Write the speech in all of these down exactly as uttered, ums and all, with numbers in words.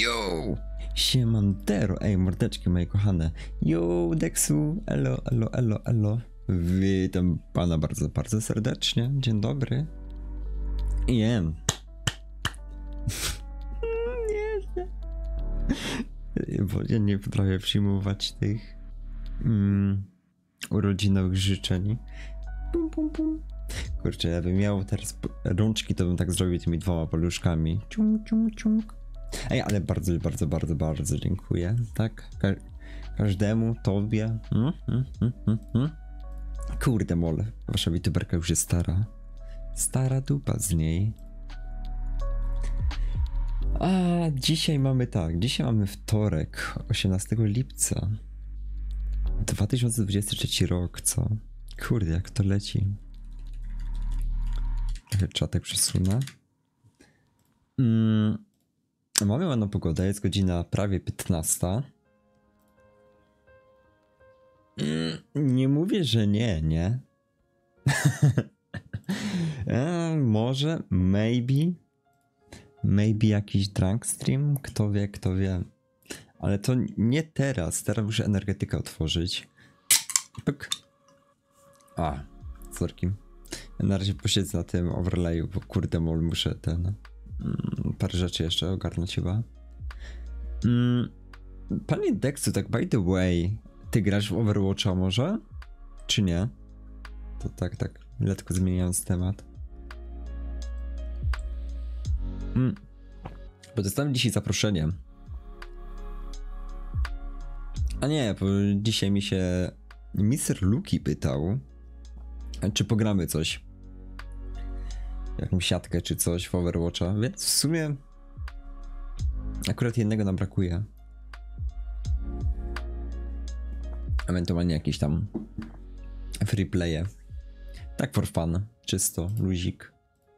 Yo! Siemandero, ej mordeczki moje kochane. Yo, Dexu, elo, elo, elo, elo. Witam pana bardzo, bardzo serdecznie. Dzień dobry. Jem. Nie, nie. Bo ja nie potrafię przyjmować tych mm, urodzinowych życzeń. Pum, pum, pum. Kurczę, ja bym miał teraz rączki, to bym tak zrobił tymi dwoma paluszkami. Ciung, ciung, ciung. Ej, ale bardzo, bardzo, bardzo, bardzo dziękuję, tak? Ka każdemu, tobie. Mm, mm, mm, mm, mm. Kurde mole, wasza youtuberka już jest stara. Stara dupa z niej. A dzisiaj mamy tak, dzisiaj mamy wtorek, osiemnastego lipca. dwa tysiące dwudziesty trzeci rok, co? Kurde, jak to leci. Trochę czatek przesunę. Mm. Mamy ładną pogodę, jest godzina prawie piętnasta. Mm, nie mówię, że nie, nie? e, może, maybe. Maybe jakiś drunk stream? Kto wie, kto wie. Ale to nie teraz, teraz muszę energetykę otworzyć. Pyk. A, sorki. Na razie posiedzę na tym overlayu, bo kurde mol muszę ten... Mm, parę rzeczy jeszcze ogarnąć chyba. Mm, panie Dexu, tak by the way, ty grasz w Overwatcha może? Czy nie? To tak, tak, lekko zmieniając temat. Mm. Bo dostałem dzisiaj zaproszenie. A nie, bo dzisiaj mi się mister Luki pytał, czy pogramy coś. Jakąś siatkę czy coś w Overwatcha, więc w sumie akurat jednego nam brakuje. Ewentualnie jakieś tam free playe. Tak for fun, czysto, luzik.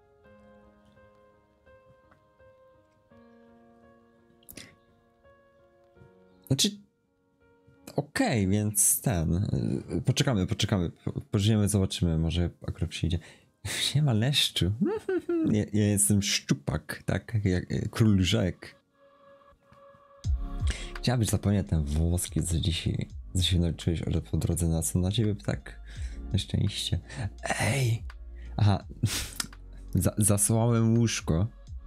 Znaczy, okej, okay, więc ten, poczekamy, poczekamy, pożyjemy, zobaczymy, może akurat przyjdzie. Siema leszczu. Ja, ja jestem szczupak, tak? Jak król rzek. Chciałabyś zapomnieć ten włoski, co dzisiaj, co się nauczyłeś po drodze na co na ciebie tak na szczęście. Ej! Aha. Za, zasłałem łóżko.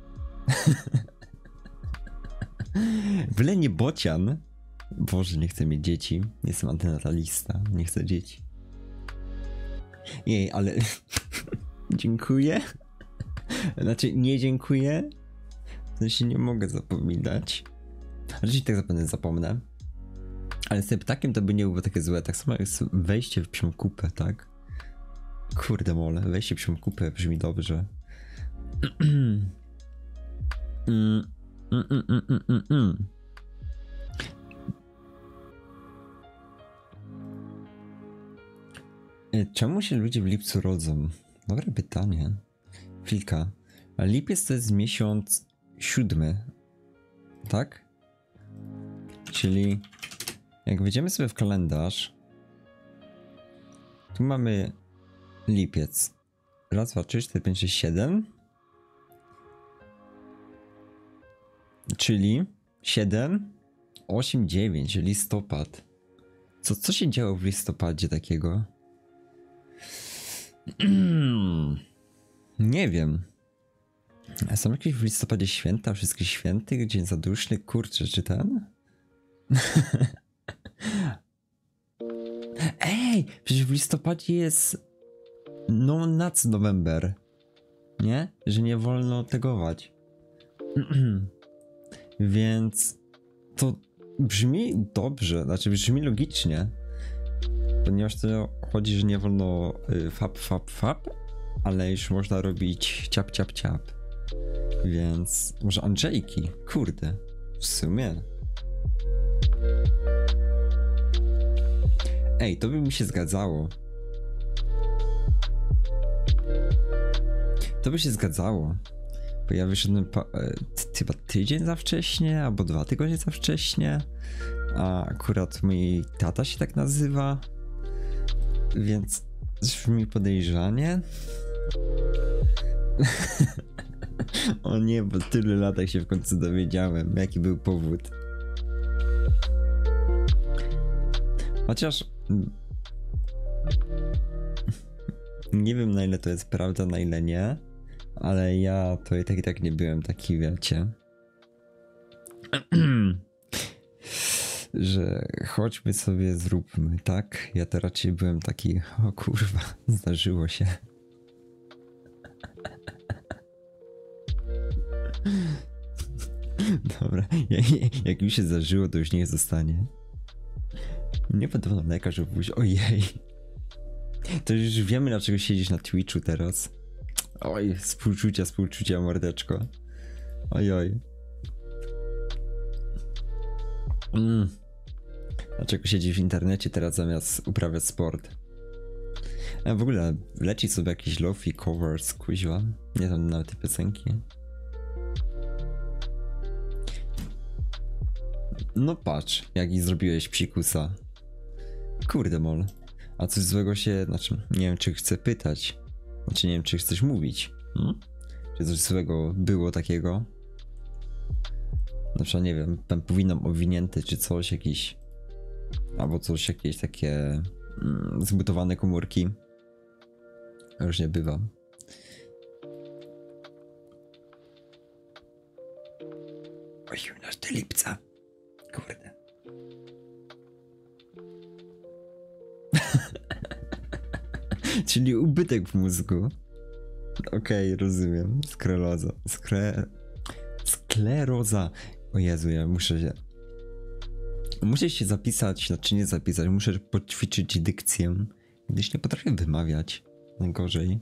Byle nie bocian. Boże, nie chcę mieć dzieci. Jestem antynatalista. Nie chcę dzieci. Jej, ale... Dziękuję. Znaczy, nie dziękuję. W sensie nie mogę zapominać. Raczej tak zapewne zapomnę. Ale z tym ptakiem to by nie było takie złe. Tak samo jest wejście w psią kupę, tak? Kurde mole, wejście w psią kupę brzmi dobrze. mm, mm, mm, mm, mm, mm. Czemu się ludzie w lipcu rodzą? Dobre pytanie. Chwilka. A lipiec to jest miesiąc siódmy. Tak? Czyli jak wejdziemy sobie w kalendarz, tu mamy lipiec. Raz, dwa, trzy, cztery, pięć, sześć, siedem. Czyli siedem, osiem, dziewięć, listopad. Co, co się działo w listopadzie takiego? Nie wiem. A są jakieś w listopadzie święta, wszystkich świętych, dzień zaduszny, kurczę, czy ten? Ej, przecież w listopadzie jest no nuts November, nie? Że nie wolno tegować. Więc to brzmi dobrze, znaczy brzmi logicznie. Ponieważ to chodzi, że nie wolno y, fap, fap, fap, ale już można robić ciap, ciap, ciap. Więc może Andrzejki, kurde, w sumie. Ej, to by mi się zgadzało. To by się zgadzało. Bo ja wyszedłem chyba tydzień za wcześnie, albo dwa tygodnie za wcześnie. A akurat mój tata się tak nazywa. Więc brzmi podejrzanie. O nie, po tylu latach się w końcu dowiedziałem, jaki był powód. Chociaż... Nie wiem, na ile to jest prawda, na ile nie. Ale ja to i tak i tak nie byłem taki, wiecie... że chodźmy sobie, zróbmy, tak? Ja to raczej byłem taki, o kurwa, zdarzyło się. Dobra, jak już się zdarzyło, to już niech zostanie. Nie podobno lekarz, żeby pójść, ojej. To już wiemy, dlaczego siedzisz na Twitchu teraz. Oj, współczucia, współczucia, mordeczko. Ojoj. Mm. Dlaczego siedzisz w internecie teraz zamiast uprawiać sport? A w ogóle leci sobie jakiś lofi covers, kuźwa. Nie znam nawet te piosenki. No patrz, jaki zrobiłeś psikusa. Kurde mol. A coś złego się, znaczy nie wiem czy chcę pytać. Znaczy nie wiem czy chcesz mówić. Hmm? Czy coś złego było takiego? Na przykład nie wiem, pępowiną owinięty czy coś jakiś. Albo coś jakieś takie mm, zbudowane komórki. Różnie bywa. Oj, nasz te lipca. Kurde. Czyli ubytek w mózgu. Okej, okay, rozumiem. Skleroza. Skle... Skleroza. O Jezu, ja muszę się... Muszę się zapisać, znaczy nie zapisać, muszę poćwiczyć dykcję, gdyż nie potrafię wymawiać. Najgorzej.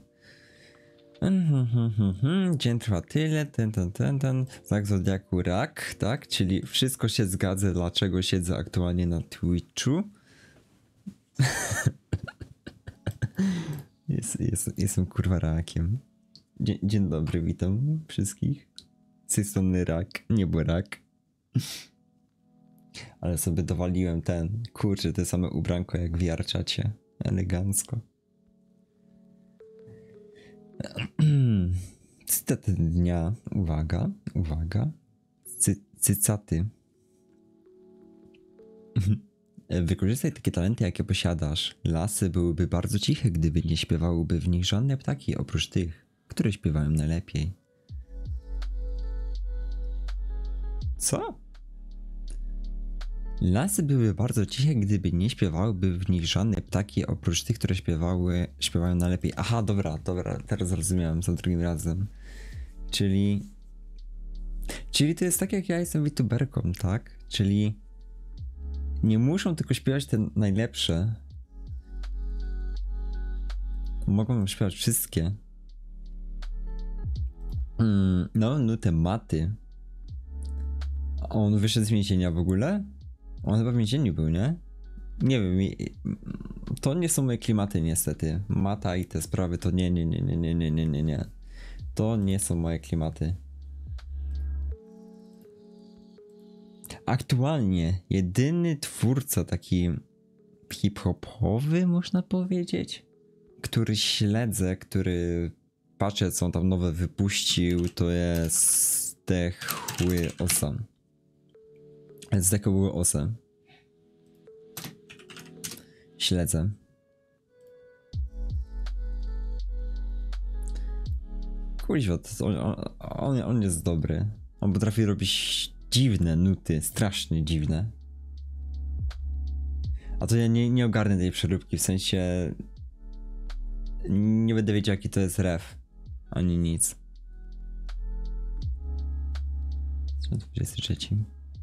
Dzień trwa tyle, ten, ten, ten, ten. Znak zodiaku rak, tak? Czyli wszystko się zgadza, dlaczego siedzę aktualnie na Twitchu. jest, jest, jestem kurwa rakiem. Dzień, dzień dobry, witam wszystkich. Z tej strony rak, nie był rak. Ale sobie dowaliłem ten, kurczę, te same ubranko jak w jarczacie. Elegancko. Cytaty dnia. Uwaga, uwaga. Cy, cycaty. Wykorzystaj takie talenty, jakie posiadasz. Lasy byłyby bardzo ciche, gdyby nie śpiewałyby w nich żadne ptaki, oprócz tych, które śpiewają najlepiej. Co? Lasy były bardzo ciche, gdyby nie śpiewałyby w nich żadne ptaki, oprócz tych, które śpiewały, śpiewają najlepiej. Aha, dobra, dobra, teraz zrozumiałem za drugim razem. Czyli... Czyli to jest tak, jak ja jestem youtuberką, tak? Czyli... Nie muszą tylko śpiewać te najlepsze. Mogą śpiewać wszystkie. Mm, no, no te maty. On wyszedł z więzienia w ogóle? On chyba w więzieniu był, nie? Nie wiem, to nie są moje klimaty niestety. Mata i te sprawy to nie, nie, nie, nie, nie, nie, nie, nie, nie. To nie są moje klimaty. Aktualnie jedyny twórca taki hip-hopowy, można powiedzieć, który śledzę, który patrzę co on tam nowe wypuścił, to jest Zdechły Osam. Zdechły Osam. Śledzę. Kuźwa, on, on, on jest dobry. On potrafi robić dziwne nuty, strasznie dziwne. A to ja nie, nie ogarnę tej przeróbki, w sensie... Nie będę wiedział jaki to jest ref. Ani nic. dwudziesty trzeci.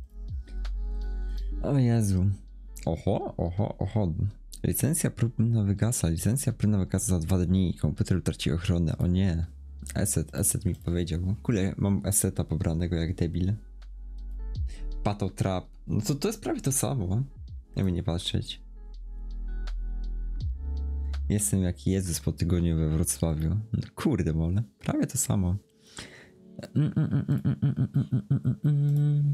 O Jezu. Oho, oho, oho. Licencja próbna wygasa. Licencja próbna wygasa za dwa dni. Komputer utraci ochronę. O nie. Eset, Eset mi powiedział. Kule, mam Eseta pobranego jak debil. Pato Trap. No to, to jest prawie to samo. Ja by nie patrzeć. Jestem jak Jezus po tygodniu we Wrocławiu. No kurde mole. Prawie to samo. Mm, mm, mm, mm, mm, mm, mm, mm.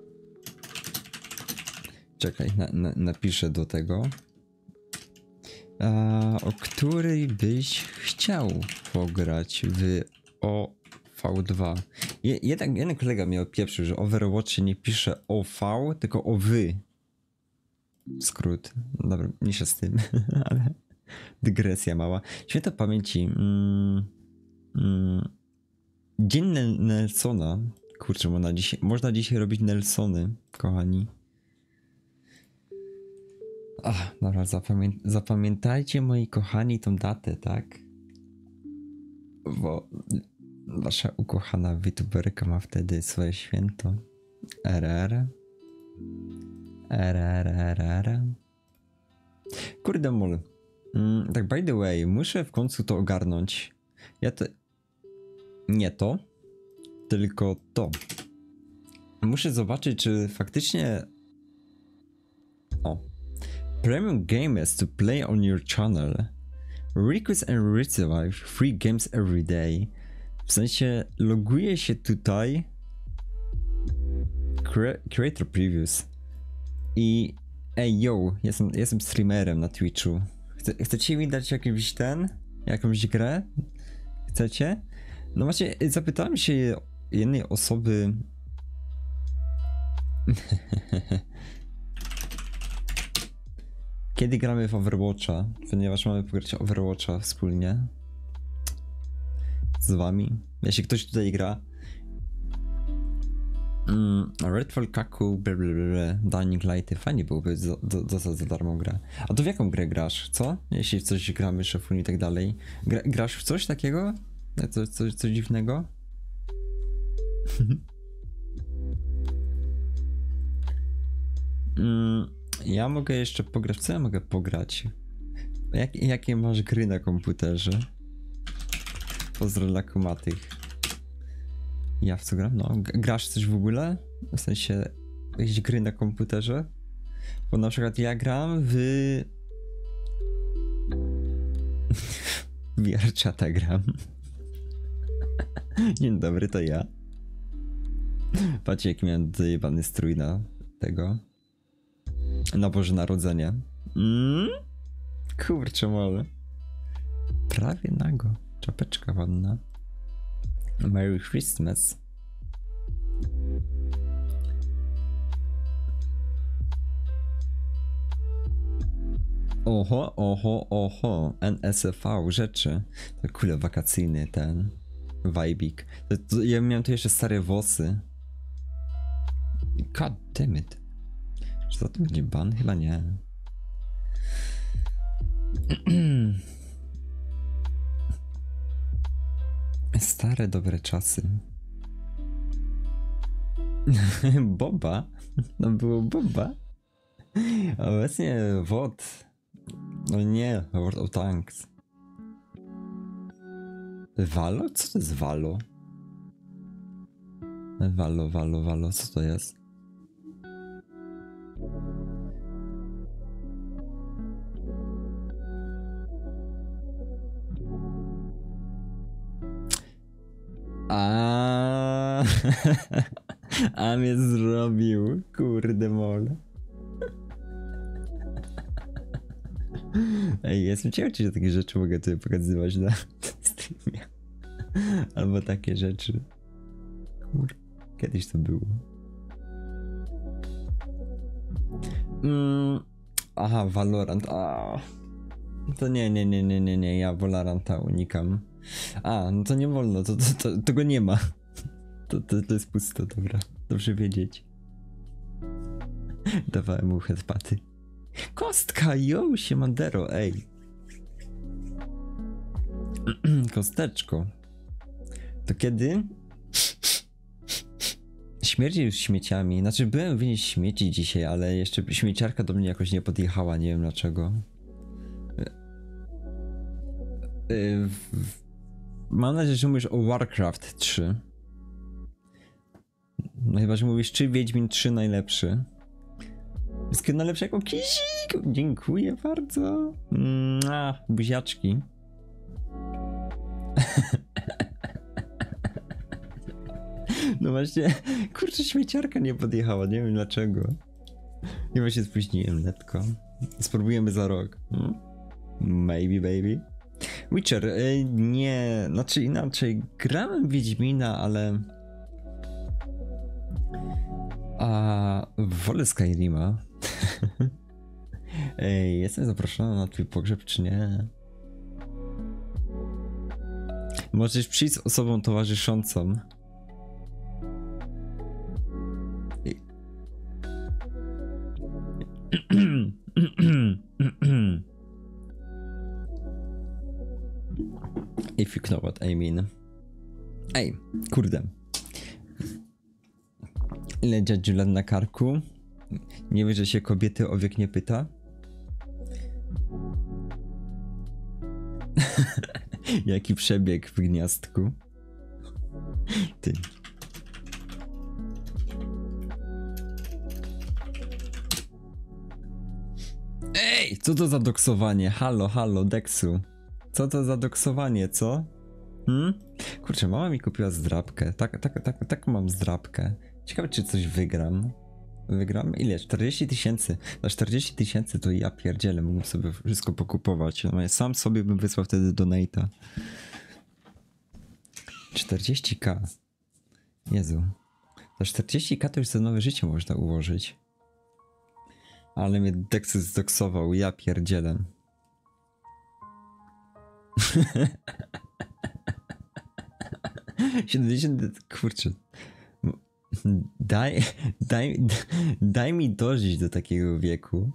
Czekaj, na, na, napiszę do tego. A, o której byś chciał pograć w O V dwa? Je, jeden, jeden kolega mnie opieprzył, że Overwatch się nie pisze O V, tylko O wy. Skrót. Dobra, mniejsza z tym, ale dygresja mała. Święta pamięci. Mm, mm, Dzień Nel- Nelsona. Kurczę, można dzisiaj, można dzisiaj robić Nelsony, kochani. Ach, dobra, zapamię zapamiętajcie, moi kochani, tą datę, tak? Bo wasza ukochana youtuberka ma wtedy swoje święto. R R. R R R R. Kurde mol. Mm, tak, by the way, muszę w końcu to ogarnąć. Ja to... Nie to, tylko to. Muszę zobaczyć, czy faktycznie... O. Premium gamers to play on your channel. Request and receive free games every day. W sensie loguję się tutaj. Cre creator previews. I ej yo, jestem, jestem streamerem na Twitchu. Chce, chcecie mi dać jakiś ten? Jakąś grę? Chcecie? No właśnie, zapytałem się jednej osoby. Kiedy gramy w Overwatcha? Ponieważ mamy pograć Overwatcha wspólnie z wami. Jeśli ktoś tutaj gra. Mm, Redfall, Kaku, blablabla, Dying Lighty. Fajnie byłoby dostać za darmo grę. A to w jaką grę grasz? Co? Jeśli w coś gramy, szefun i tak dalej. Gra, grasz w coś takiego? Co, coś, coś dziwnego? mm, ja mogę jeszcze pograć. Co ja mogę pograć? Jak, jakie masz gry na komputerze? Pozdro dla kumatych. Ja w co gram? No, grasz coś w ogóle? W sensie jakieś gry na komputerze? Bo na przykład ja gram w... V R Chata gram. Dzień dobry, to ja. Patrzcie, jaki miałem dojebany strój na tego. Na Boże Narodzenie. Mm? Kurczę mole. Prawie nago. Czapeczka ładna. Merry Christmas. Oho, oho, oho. N S F V, rzeczy. To kule wakacyjny ten. Vibik. To, to, ja miałem tu jeszcze stare włosy. God damn it. Czy za to będzie ban? Chyba nie. Stare, dobre czasy. Boba? No było Boba. Obecnie W O D. No nie, World of Tanks. Valo? Co to jest Valo? Valo, Valo, Valo, co to jest? A, a mnie zrobił, kurde mole. Ej, jestem ciekaw, czy takie rzeczy mogę tutaj pokazywać na streamie. Albo takie rzeczy. Kur... Kiedyś to było. Mm, aha, Valorant. A, to nie, nie, nie, nie, nie, nie, ja Valoranta unikam. A, no to nie wolno, to, to, to, to go nie ma. To, to, to jest pusto, dobra. Dobrze wiedzieć. Dawałem mu headpaty. Kostka, yo, siemandero, ej. Kosteczko. To kiedy? Śmierdzi już śmieciami. Znaczy, byłem wynieść śmieci dzisiaj, ale jeszcze śmieciarka do mnie jakoś nie podjechała, nie wiem dlaczego. Yy, mam nadzieję, że mówisz o Warcraft trzy. No chyba, że mówisz, czy Wiedźmin trzy najlepszy. Wszystkiego najlepszego, Kizik! Dziękuję bardzo. Mua, buziaczki. No właśnie, kurczę, śmieciarka nie podjechała, nie wiem dlaczego. Chyba się spóźniłem letko. Spróbujemy za rok. Hmm? Maybe baby. Witcher, y, nie, znaczy inaczej, grałem w Wiedźmina, ale... A wolę Skyrima. Ej, jestem zaproszony na twój pogrzeb, czy nie? Możesz przyjść z osobą towarzyszącą. If you know what I mean. Ej, kurde. Ile dziadziu lat na karku? Nie wie, że się kobiety o wiek nie pyta? Jaki przebieg w gniazdku? Ty. Ej, co to za doksowanie? Halo, halo, Dexu. Co to za doksowanie, co? Hmm? Kurczę, mama mi kupiła zdrabkę. Tak, tak, tak, tak mam zdrabkę. Ciekawe, czy coś wygram. Wygram? Ile? czterdzieści tysięcy. Za czterdzieści tysięcy to ja pierdzielę, mógłbym sobie wszystko pokupować. No, sam sobie bym wysłał wtedy donate'a. czterdzieści ka. Jezu. Za czterdzieści ka to już za nowe życie można ułożyć. Ale mnie Dexus zdoksował, ja pierdzielę. siedemdziesiąt... Kurczę. Daj, daj, daj mi dożyć do takiego wieku.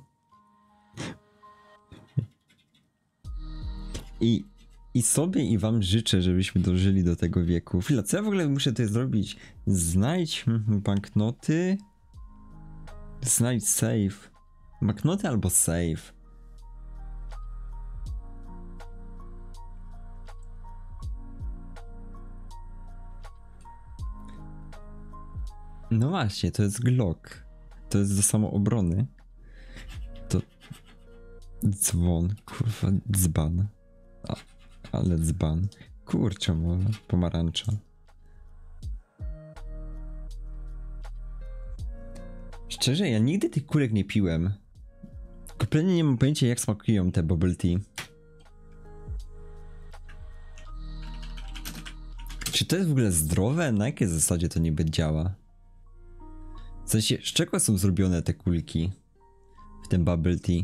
I, I sobie i wam życzę, żebyśmy dożyli do tego wieku. Chwila, co ja w ogóle muszę tutaj zrobić? Znajdź banknoty. Znajdź save. Banknoty albo save. No właśnie, to jest Glock. To jest do samoobrony. To... Dzwon, kurwa, dzban. A, ale dzban. Kurczę, może pomarańcza. Szczerze, ja nigdy tych kulek nie piłem. Kompletnie nie mam pojęcia, jak smakują te bubble tea. Czy to jest w ogóle zdrowe? Na jakiej zasadzie to niby działa? W sensie, z czego są zrobione te kulki w tym bubble tea?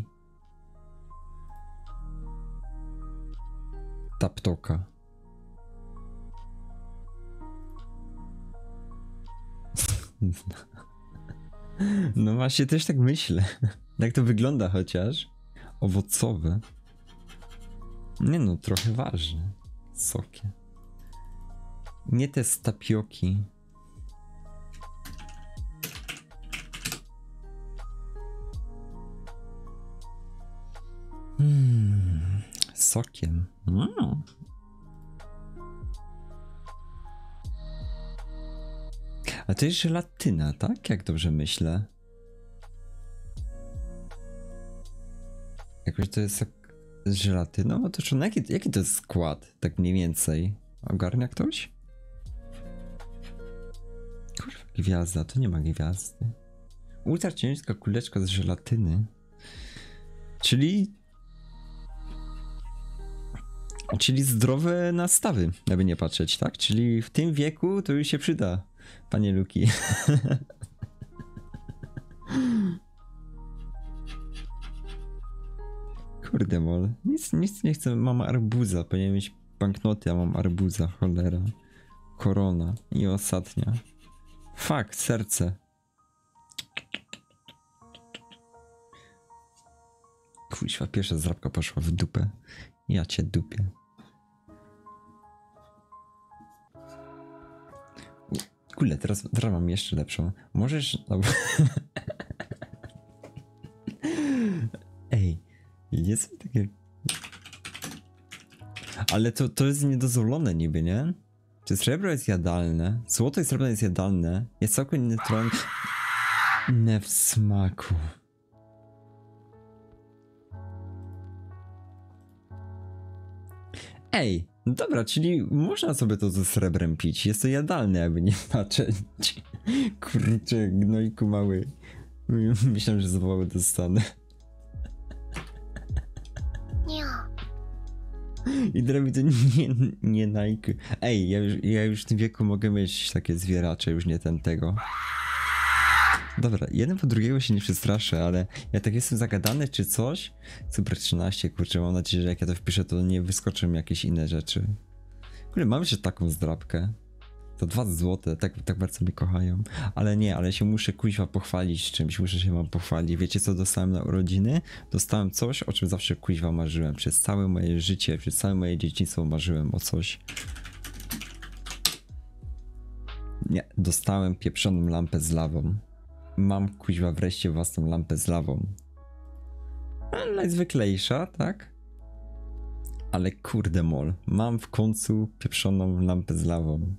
Taptoka. No właśnie, też tak myślę. Jak to wygląda chociaż? Owocowe. Nie no, trochę ważne. Sokie. Nie te z tapioki. Hmm, sokiem. Mm. A to jest żelatyna, tak? Jak dobrze myślę. Jakoś to jest jak z żelatyną? No to czy jaki, jaki to jest skład? Tak mniej więcej. Ogarnia ktoś? Kurwa, gwiazda. To nie ma gwiazdy. Ultra ciężka kuleczka z żelatyny. Czyli... Czyli zdrowe nastawy, aby nie patrzeć, tak? Czyli w tym wieku to już się przyda, panie Luki. Kurde mol, nic, nic nie chcę, mam arbuza, powinienem mieć banknoty, a mam arbuza, cholera. Korona i ostatnia. Fuck, serce. Kuźwa, pierwsza zdrabka poszła w dupę. Ja cię dupię. Kurde, teraz, teraz mam jeszcze lepszą. Możesz... No... Ej, jest takie... Ale to, to jest niedozwolone niby, nie? Czy srebro jest jadalne? Złoto i srebro jest jadalne. Jest całkiem neutralne. Nie w smaku. Ej, no dobra, czyli można sobie to ze srebrem pić. Jest to jadalne, jakby nie patrzeć. Kurczę, gnojku mały. Myślałem, że zawołały dostanę. I robi to nie, nie Nike. Ej, ja już, ja już w tym wieku mogę mieć takie zwieracze, już nie ten tego. Dobra, jeden po drugiego się nie przestraszę, ale ja tak jestem zagadany czy coś. Super trzynaście, kurczę, mam nadzieję, że jak ja to wpiszę, to nie wyskoczą mi jakieś inne rzeczy. Kurde, mam jeszcze taką zdrabkę. To dwa złote, tak, tak bardzo mnie kochają. Ale nie, ale się muszę kuźwa pochwalić czymś, muszę się wam pochwalić. Wiecie co dostałem na urodziny? Dostałem coś, o czym zawsze kuźwa marzyłem. Przez całe moje życie, przez całe moje dzieciństwo marzyłem o coś. Nie, dostałem pieprzoną lampę z lawą. Mam kuźwa wreszcie własną lampę z lawą. Najzwyklejsza, tak? Ale kurde mol, mam w końcu pieprzoną lampę z lawą.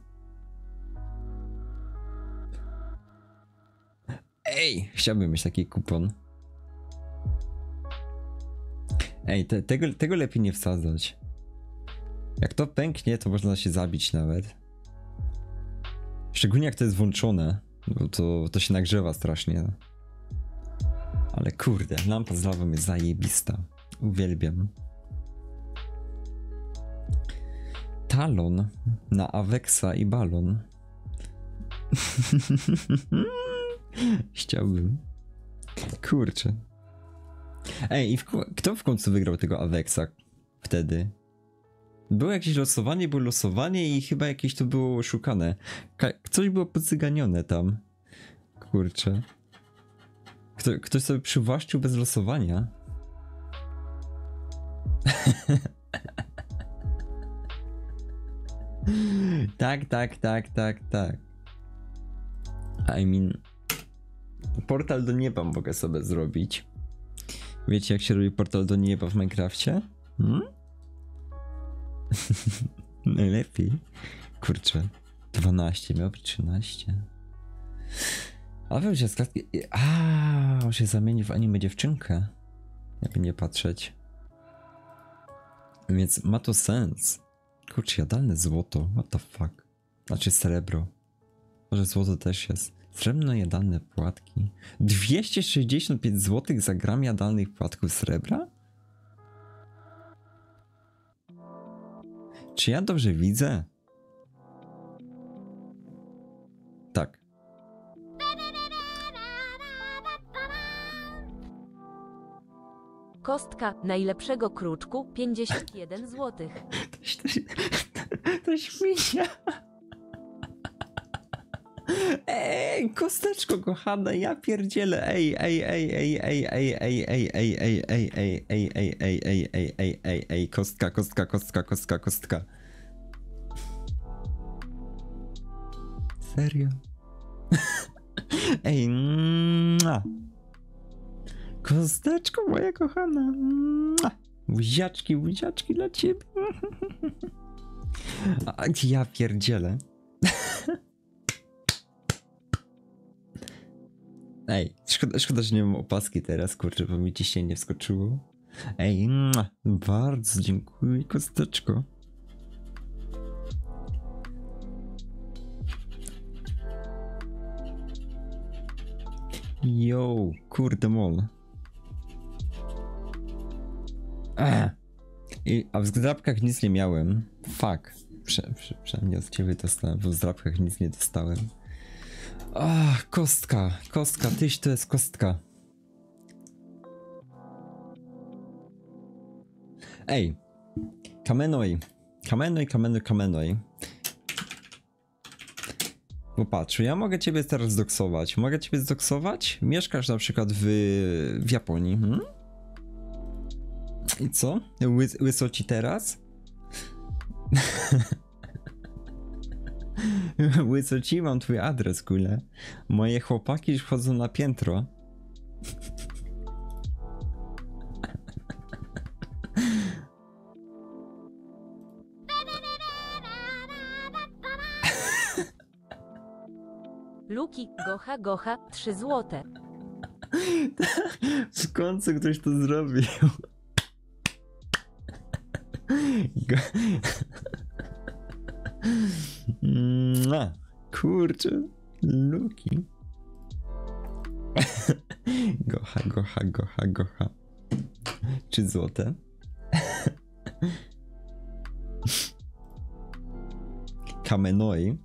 Ej, chciałbym mieć taki kupon. Ej, te, tego, tego lepiej nie wsadzać. Jak to pęknie, to można się zabić nawet. Szczególnie jak to jest włączone, bo to, to się nagrzewa strasznie. Ale kurde, lampa z lawą jest zajebista. Uwielbiam. Talon na Avexa i balon. Chciałbym. Kurczę. Ej, i w, kto w końcu wygrał tego Avexa wtedy? Było jakieś losowanie, było losowanie i chyba jakieś to było oszukane. Ka coś było podcyganione tam. Kurczę. Kto, ktoś sobie przywłaszczył bez losowania? Tak, tak, tak, tak, tak. I mean... Portal do nieba mogę sobie zrobić. Wiecie jak się robi portal do nieba w Minecrafcie? Hmm? Najlepiej. Kurczę. dwanaście, miał być trzynaście. A wiem, że z klatki... A, on się zamieni w anime dziewczynkę. Jakby nie patrzeć. Więc ma to sens. Kurczę, jadalne złoto. What the fuck? Znaczy srebro. Może złoto też jest. Srebrno jadalne płatki. dwieście sześćdziesiąt pięć złotych za gram jadalnych płatków srebra? Czy ja dobrze widzę? Tak. Kostka najlepszego kruczku pięćdziesiąt jeden złotych. To, to, to śmienia. Ej, kosteczko kochana, ja pierdzielę. Ej, ej, ej, ej, ej, ej, ej, ej, ej, ej, ej, ej, ej, ej, ej, ej, ej, ej, ej, ej, kostka, kostka, kostka, kostka, kostka. Serio? Ej, mua. Kosteczko moja kochana. Mua. Buziaczki, buziaczki dla ciebie. A, ja pierdzielę. Ej, szkoda, szkoda, że nie mam opaski teraz, kurczę, bo mi ciśnienie wskoczyło. Ej, mua, bardzo dziękuję, kosteczko. Yo, kurde mol. Ech. I, a w zdrabkach nic nie miałem. Fuck. Prze, prze, przynajmniej od ciebie dostałem, bo w zdrabkach nic nie dostałem. Ach, kostka, kostka, tyś to jest kostka. Ej, kamenoj, kamenoj, kamenoj, kamenoj. Bo patrz, ja mogę ciebie teraz zdoksować. Mogę ciebie zdoksować? Mieszkasz na przykład w, w Japonii. Hmm? I co? Łys, łyso ci teraz? Łyso ci, mam twój adres, kule. Moje chłopaki już wchodzą na piętro. Luki, gocha, gocha, trzy złote. W końcu ktoś to zrobił. Go... No, kurczę, Luki. Gocha, gocha, gocha, gocha. Trzy złote. Kamenoi.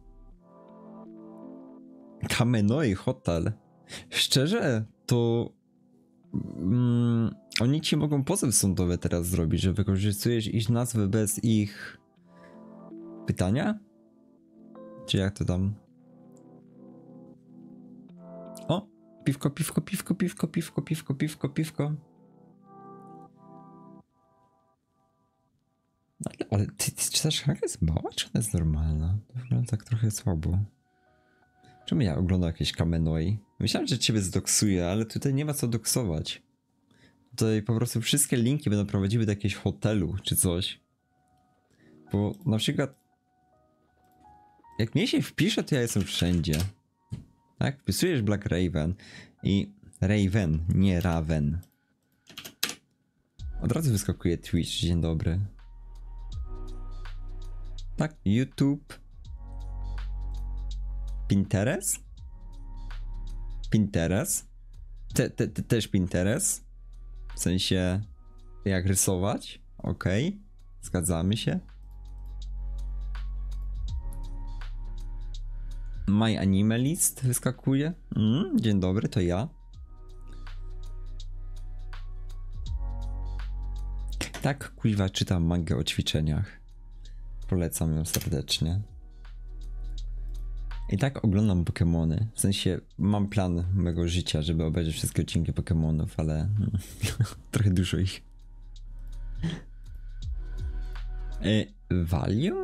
Kamenoi Hotel. Szczerze, to mm, oni ci mogą pozew sądowy teraz zrobić, że wykorzystujesz ich nazwy bez ich pytania? Czy jak to tam? O! Piwko, piwko, piwko, piwko, piwko, piwko, piwko, piwko. Ale, ale ty, ty czytasz, jaka jest mała, czy ona jest normalna? To wygląda tak trochę słabo. Czemu ja oglądam jakieś Kamenoi? Myślałem, że ciebie zdoksuję, ale tutaj nie ma co doksować. Tutaj po prostu wszystkie linki będą prowadziły do jakiegoś hotelu, czy coś. Bo na przykład jak mnie się wpisze, to ja jestem wszędzie. Tak? Wpisujesz Black Raven i Raven, nie Raven. Od razu wyskakuje Twitch, dzień dobry. Tak, YouTube. Pinterest? Pinterest? Te, te, te, też Pinterest? W sensie, jak rysować? Okej, okay. Zgadzamy się. My Anime List wyskakuje. Mm, dzień dobry, to ja. Tak, kuźwa, czytam mangę o ćwiczeniach. Polecam ją serdecznie. I tak oglądam Pokemony. W sensie, mam plan mego życia, żeby obejrzeć wszystkie odcinki Pokemonów, ale trochę dużo ich. E, Value?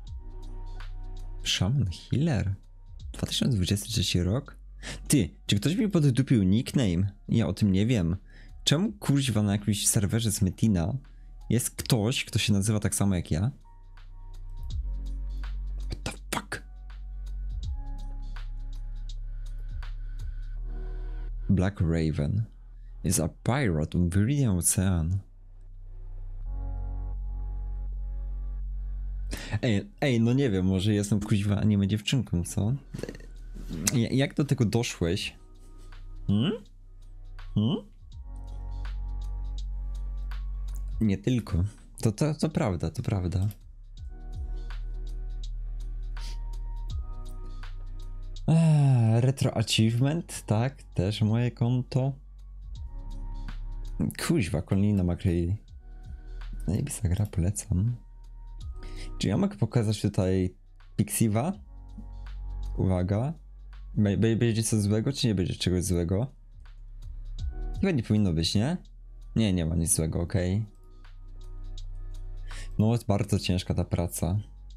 Shaman Healer? dwa tysiące dwudziesty trzeci rok? Ty, czy ktoś mi poddupił nickname? Ja o tym nie wiem. Czemu kuźwa na jakimś serwerze z Metina jest ktoś, kto się nazywa tak samo jak ja? What the fuck? Black Raven is a pirate on Viridian Ocean. Ej, ej, no nie wiem, może jestem kuźwa anime dziewczynką, co? Jak do tego doszłeś? Hmm? Hmm? Nie tylko. To, to, to prawda, to prawda. Eee, Retro Achievement, tak, też moje konto. Kuźwa, Kolina McRae. Najebista gra, polecam. Czy ja mogę pokazać tutaj Pixiva? Uwaga. Będzie coś złego, czy nie będzie czegoś złego? Chyba nie powinno być, nie? Nie, nie ma nic złego, okej. Okay. No, jest bardzo ciężka ta praca.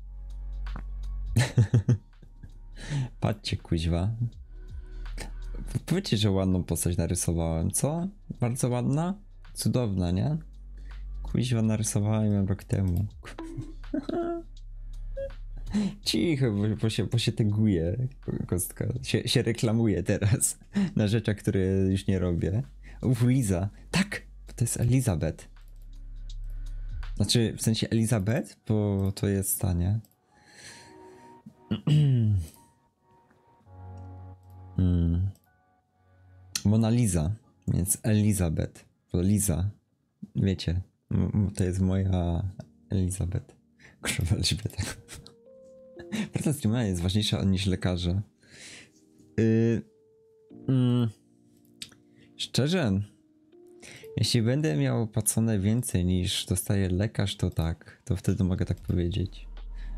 Patrzcie, kuźwa. Powiedzcie, że ładną postać narysowałem, co? Bardzo ładna? Cudowna, nie? Kuźwa, narysowałem ją rok temu. Cicho, bo, bo, się, bo się teguje kostka. Się, się reklamuje teraz na rzeczach, które już nie robię. Uf, Liza. Tak, to jest Elizabeth. Znaczy, w sensie Elizabeth, bo to jest ta, nie? hmm. Mona Lisa, więc Elizabeth. To Liza. Wiecie, to jest moja Elizabeth. Królowa Elżbieta. Praca streamera jest ważniejsza niż lekarza. Yy, mm, szczerze, jeśli będę miał płacone więcej niż dostaje lekarz, to tak, to wtedy mogę tak powiedzieć.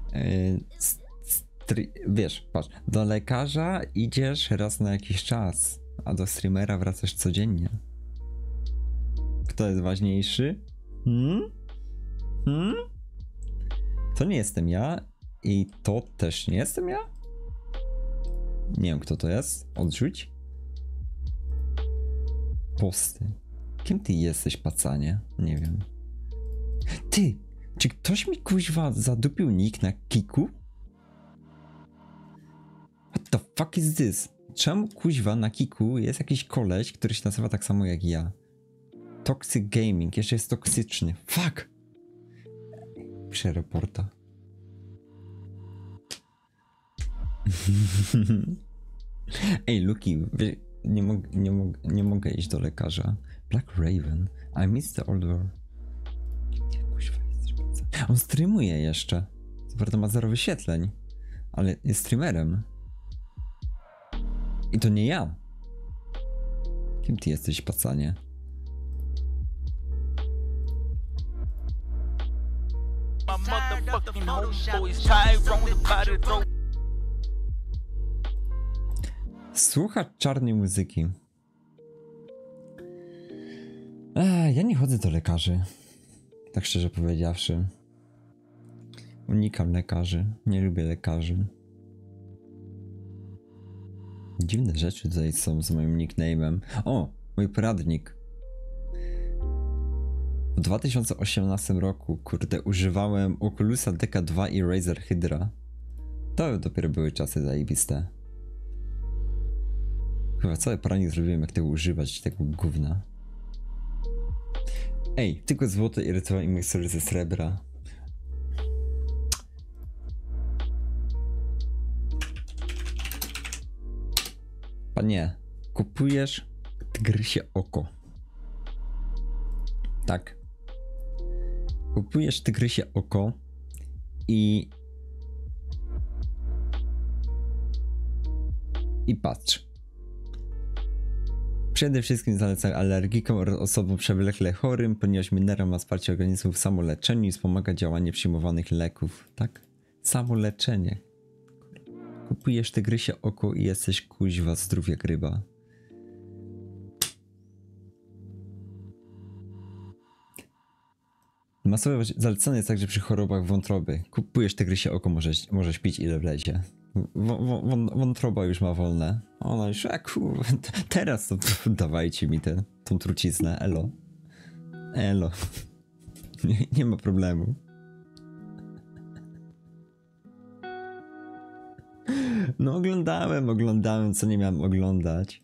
Yy, wiesz, patrz, do lekarza idziesz raz na jakiś czas, a do streamera wracasz codziennie. Kto jest ważniejszy? Hmm? Hmm? To nie jestem ja i to też nie jestem ja? Nie wiem, kto to jest. Odrzuć. Posty. Kim ty jesteś, pacanie? Nie wiem. Ty! Czy ktoś mi kuźwa zadupił nick na Kiku? What the fuck is this? Czemu kuźwa na Kiku jest jakiś koleś, który się nazywa tak samo jak ja? Toxic Gaming. Jeszcze jest toksyczny. Fuck! Piszę reporta. Ej, Luki, nie, mog nie, mog nie mogę iść do lekarza. Black Raven, I miss the old world. On streamuje jeszcze. Co prawda ma zero wyświetleń, Ale jest streamerem. I to nie ja. Kim ty jesteś, pacanie? Słuchać czarnej muzyki. Ech, ja nie chodzę do lekarzy. Tak szczerze powiedziawszy. Unikam lekarzy. Nie lubię lekarzy. Dziwne rzeczy tutaj są z moim nickname'em. O! Mój poradnik. W dwa tysiące osiemnastym roku, kurde, używałem Oculusa D K dwa i Razer Hydra. To dopiero były czasy zajebiste. Chyba cały poradnik zrobiłem, jak tego używać, tego gówna. Ej, tylko złoto i rytuał i mikstury ze srebra. Panie, kupujesz tygrysie oko. Tak. Kupujesz tygrysie oko i... I patrz. Przede wszystkim zalecam alergikom oraz osobom przewlekle chorym, ponieważ minerał ma wsparcie organizmu w samoleczeniu i wspomaga działanie przyjmowanych leków. Tak? Samoleczenie. Kupujesz tygrysie oko i jesteś kuźwa zdrów jak ryba. Masowe zalecane jest także przy chorobach wątroby. Kupujesz tygrysie oko, możesz, możesz pić ile wlezie. Wątroba już ma wolne. Ona już, a kur... Teraz to dawajcie mi tę tą truciznę. Elo. Elo. Nie, nie ma problemu. No oglądałem, oglądałem, co nie miałem oglądać.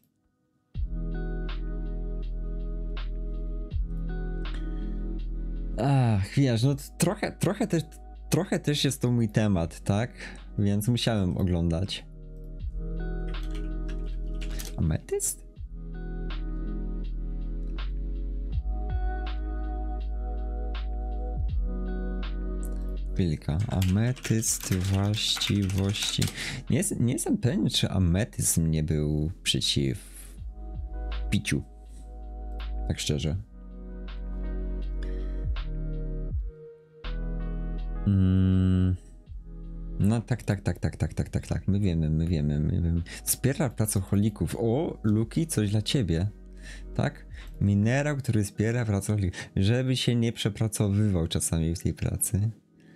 Ach, wiesz, no trochę, trochę też, trochę też jest to mój temat, tak? Więc musiałem oglądać. Ametyst? Wilka. Ametyst właściwości. Nie, jest, nie jestem pewien, czy ametyzm nie był przeciw piciu. Tak szczerze. Mm. No tak, tak, tak, tak, tak, tak, tak, tak. My wiemy, my wiemy, my wiemy. Wspiera pracocholików. O, Luki, coś dla ciebie. Tak? Minerał, który wspiera pracocholików. Żeby się nie przepracowywał czasami w tej pracy.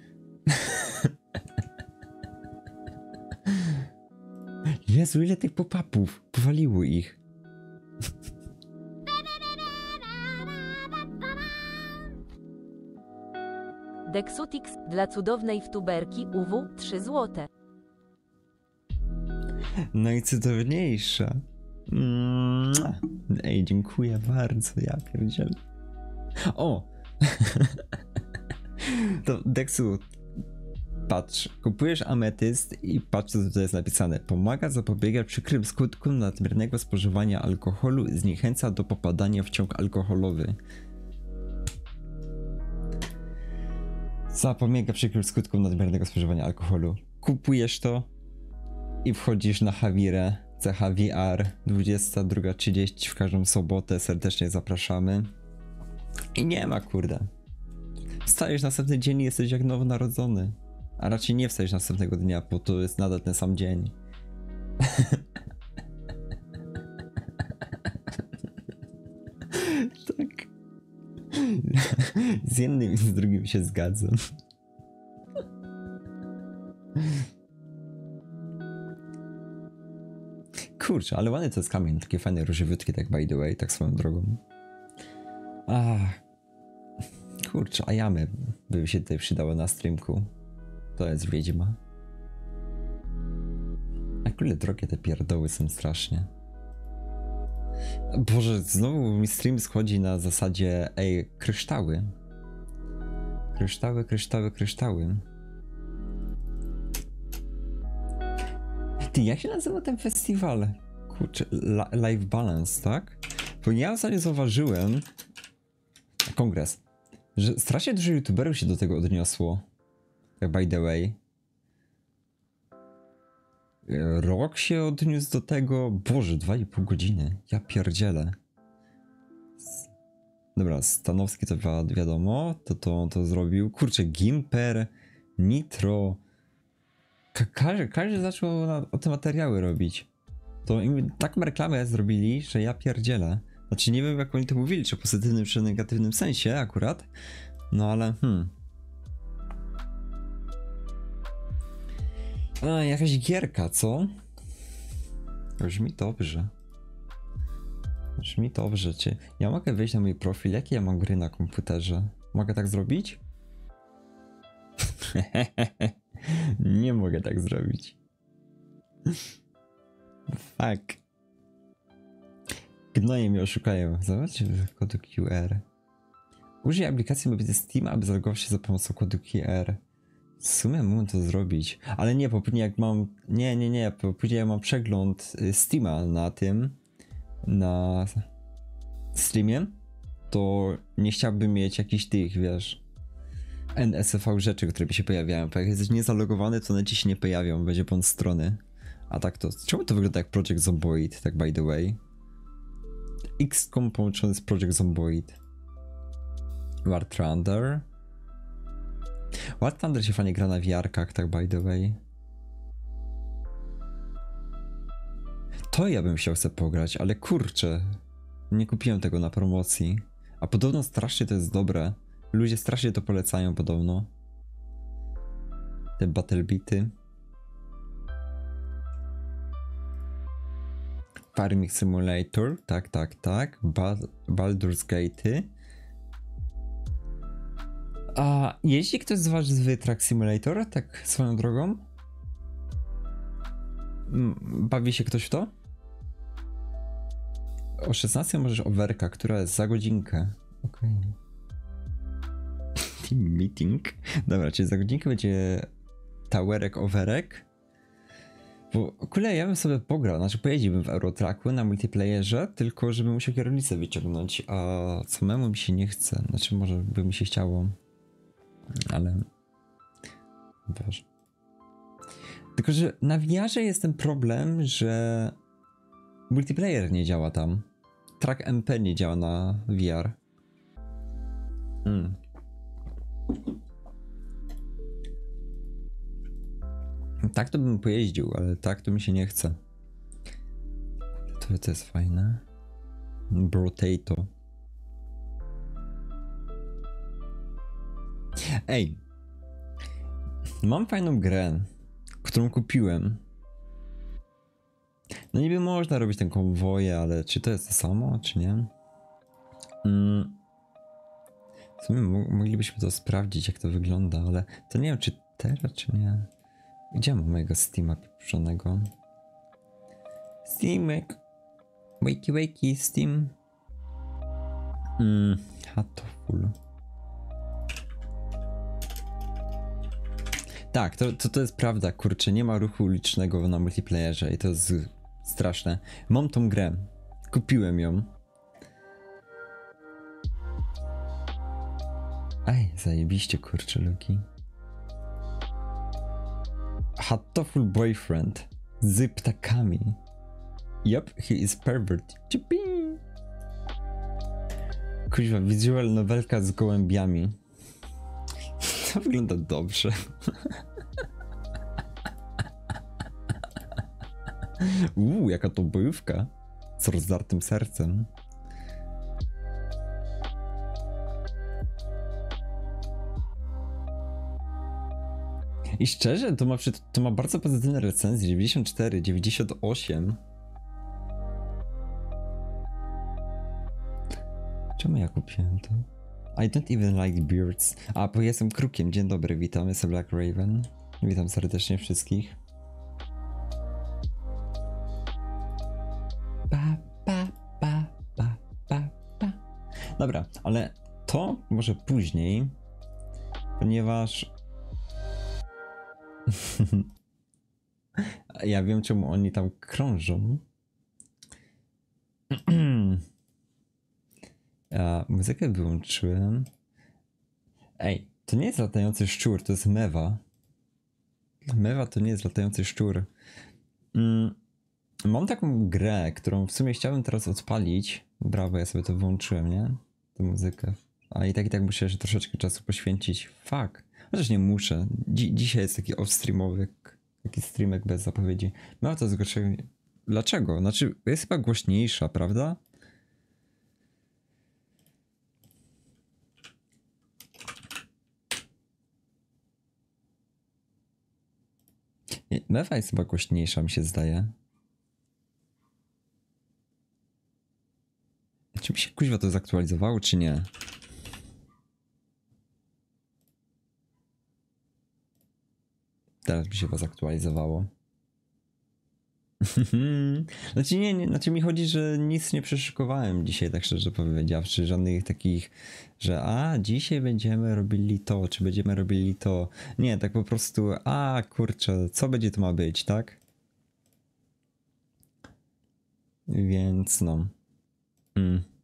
Jezu, ile tych pop-upów. Powaliło ich. Dexutix dla cudownej wtuberki U W trzy złote. Najcudowniejsza. Mm. Ej, dziękuję bardzo, ja pierdzielę. O! To Dexu, patrz, kupujesz ametyst i patrz, co tutaj jest napisane. Pomaga zapobiegać przykrym skutkom nadmiernego spożywania alkoholu i zniechęca do popadania w ciąg alkoholowy. Zapobiega przykrym skutkom nadmiernego spożywania alkoholu. Kupujesz to i wchodzisz na Hawirę, C H V R, dwudziesta druga trzydzieści w każdą sobotę, serdecznie zapraszamy. I nie ma, kurde. Wstajesz następny dzień i jesteś jak nowonarodzony. A raczej nie wstajesz następnego dnia, bo to jest nadal ten sam dzień. Tak. Z jednym i z drugim się zgadzam. Kurczę, ale ładny to jest kamień, takie fajne różowiutkie, tak by the way, tak swoją drogą. Ach. Kurczę, a jamy by się tutaj przydało na streamku. To jest wiedźma. A kule drogie te pierdoły są strasznie. Boże, znowu mi stream schodzi na zasadzie, ej, kryształy. Kryształy, kryształy, kryształy. Ty, jak się nazywa ten festiwal? Kurczę, Life Balance, tak? Bo ja ostatnio zauważyłem, kongres, że strasznie dużo youtuberów się do tego odniosło. Jak by the way. Rok się odniósł do tego. Boże, dwa i pół godziny. Ja pierdzielę. Dobra, Stanowski to wi wiadomo, to, to to zrobił. Kurczę, Gimper, Nitro. Ka każdy, każdy zaczął na, o te materiały robić. To im taką reklamę zrobili, że ja pierdzielę. Znaczy nie wiem jak oni to mówili, czy w pozytywnym, czy negatywnym sensie akurat. No ale hmm. A, jakaś gierka, co? Brzmi dobrze. Brzmi dobrze, czy... Ja mogę wejść na mój profil, jakie ja mam gry na komputerze? Mogę tak zrobić? Nie mogę tak zrobić. Fuck. Gnoje mnie oszukają. Zobaczcie kodu Q R. Użyj aplikacji mobilnej Steam, aby zalogować się za pomocą kodu Q R. W sumie mógłbym to zrobić, ale nie, bo później jak mam... Nie, nie, nie, bo później jak mam przegląd Steama na tym, na streamie, to nie chciałbym mieć jakichś tych, wiesz, N S F V rzeczy, które by się pojawiają, bo jak jesteś niezalogowany, to one ci się nie pojawią, będzie błąd strony. A tak to... Czemu to wygląda jak Project Zomboid, tak by the way? X COM połączony z Project Zomboid. War Thunder. War Thunder się fajnie gra na V R-kach, tak by the way. To ja bym chciał sobie pograć, ale kurczę, nie kupiłem tego na promocji. A podobno strasznie to jest dobre. Ludzie strasznie to polecają podobno. Te Battlebity. Farming Simulator, tak, tak, tak. Ba Baldur's Gate'y. A jeździ ktoś z was z Truck Simulator, tak swoją drogą? Bawi się ktoś w to? O szesnastej możesz overka, która jest za godzinkę. Okej. Okay. Team meeting. Dobra, czyli za godzinkę będzie towerek, overek. Bo kule, ja bym sobie pograł, znaczy pojeździłbym w Eurotracku na multiplayerze, tylko żebym musiał kierownicę wyciągnąć, a samemu mi się nie chce. Znaczy może by mi się chciało, ale... Boże. Tylko, że na V R-ze jest ten problem, że multiplayer nie działa tam. Track M P nie działa na V R. Hmm. Tak to bym pojeździł, ale tak to mi się nie chce. To, to jest fajne. Brotato. Ej. Mam fajną grę, którą kupiłem. No niby można robić ten konwoje, ale czy to jest to samo, czy nie? Mm. W sumie moglibyśmy to sprawdzić, jak to wygląda, ale to nie wiem, czy teraz, czy nie. Gdzie mam mojego Steama pieprzonego? Steamek. Wakey, wakey, Steam. Mm, Hatoful. Tak, to, to, to jest prawda, kurczę, nie ma ruchu ulicznego na multiplayerze i to jest straszne. Mam tą grę, kupiłem ją. Aj, zajebiście, kurczę, Luki. Hatoful boyfriend z ptakami. Yup, he is pervert. Chipi. Kuźwa, visual nowelka z gołębiami. To wygląda dobrze. Uuu, jaka to bojówka. Z rozdartym sercem. I szczerze, to ma, to ma bardzo pozytywne recenzje. dziewięćdziesiąt cztery, dziewięćdziesiąt osiem. Czemu ja kupiłem to? I don't even like birds. A, bo jestem krukiem. Dzień dobry, witam. Jestem Black Raven. Witam serdecznie wszystkich. Pa, pa, pa, pa, pa, pa. Dobra, ale to może później, ponieważ ja wiem, czemu oni tam krążą. Ja muzykę wyłączyłem. Ej, to nie jest latający szczur, to jest mewa. Mewa to nie jest latający szczur. Mm, mam taką grę, którą w sumie chciałbym teraz odpalić. Brawo, ja sobie to włączyłem, nie? Tę muzykę. A i tak i tak muszę jeszcze troszeczkę czasu poświęcić. Fuck. Chociaż nie muszę. Dzi dzisiaj jest taki off-streamowy, taki streamek bez zapowiedzi. No to zgorszenie. Dlaczego? Znaczy, jest chyba głośniejsza, prawda? Nie, Mewa jest chyba głośniejsza, mi się zdaje. Czy mi się kuźwa to zaktualizowało, czy nie? Teraz mi się chyba zaktualizowało. Znaczy nie, nie, znaczy mi chodzi, że nic nie przeszykowałem dzisiaj, tak szczerze powiedziawszy, żadnych takich, że a, dzisiaj będziemy robili to, czy będziemy robili to. Nie, tak po prostu, a, kurczę, co będzie to ma być, tak? Więc no. Hmm.